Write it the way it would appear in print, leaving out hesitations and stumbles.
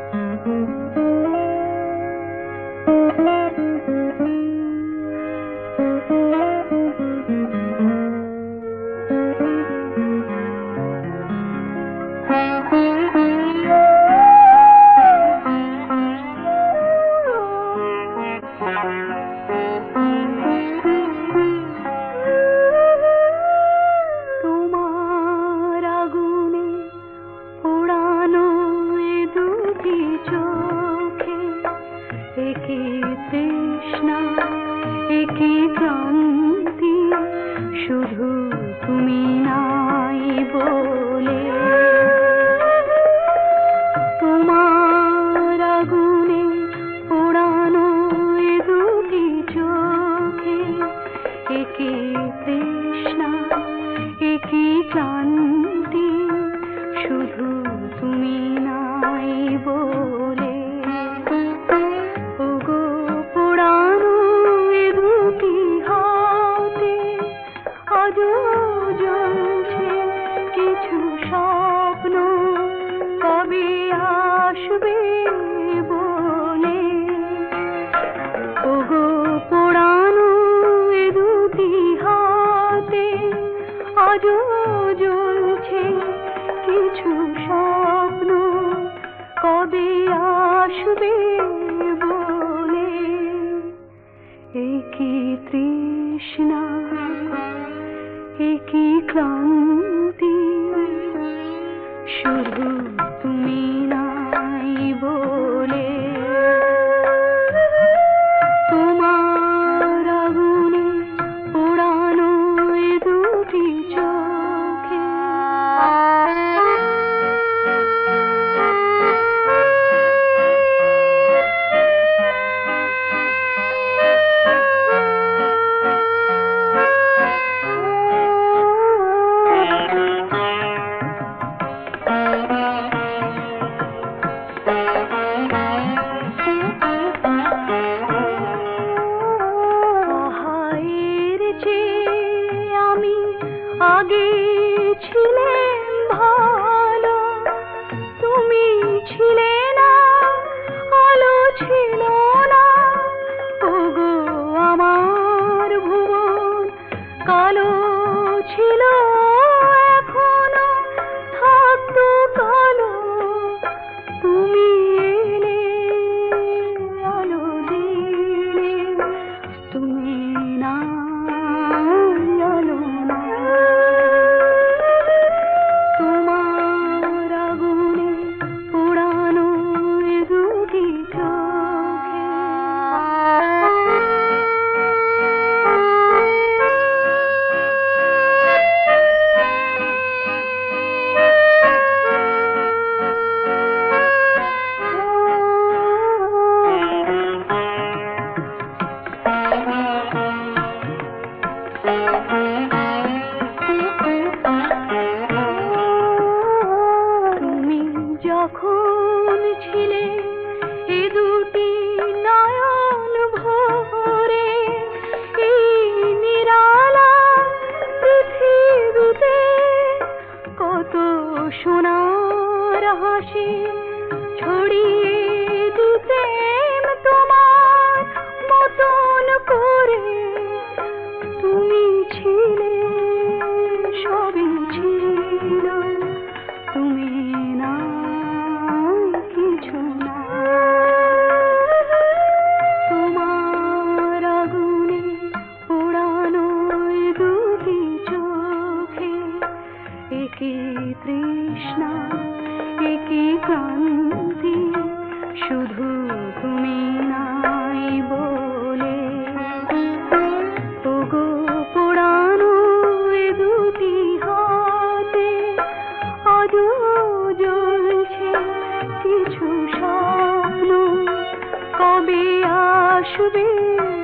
তৃষ্ণা একই ক্লান্তি শুধু তুমি নাই বলে তোমার আগুনে পোড়ানো এ দুটি চোখে একই তৃষ্ণা একই ক্লান্তি শুধু তুমি নাই বলে জ্বলছে কিছু স্বপ্ন কবে আসবে বলে ওগো পোড়ানো এ দুটি হাতে আজও জ্বলছে কিছু স্বপ্ন কবে আসবে বলে একই তৃষ্ণা একই ক্লান্তি শুধু তুমি নাই বলে তোমার আগুনে পোড়ানো এ দুটি চোখে আগে ছিলেন ভালো তুমি ছিলে না আলো ছিল না ওগো আমার ভুবন কালো ছিল এখনো থাকতো কালো তুমি এলে আলো দিলে তুমি না তুমি যখন ছিলে এ দুটি নয়ন ভরে এই নিরালা পৃথিবীতে কত সোনার হাসি ছড়িয়ে দিতেম তোমার মতন করে তুমি ছিলে সবই ছিল তুমি না কিছু না তোমার আগুনে পোড়ানো এ দুটি চোখে একই তৃষ্ণা একই ক্লান্তি শুধু তুমি নাই বলে ওগো পোড়ানো এ দুটি হাতে আজও জ্বলছে কিছু স্বপ্ন কবে আসবে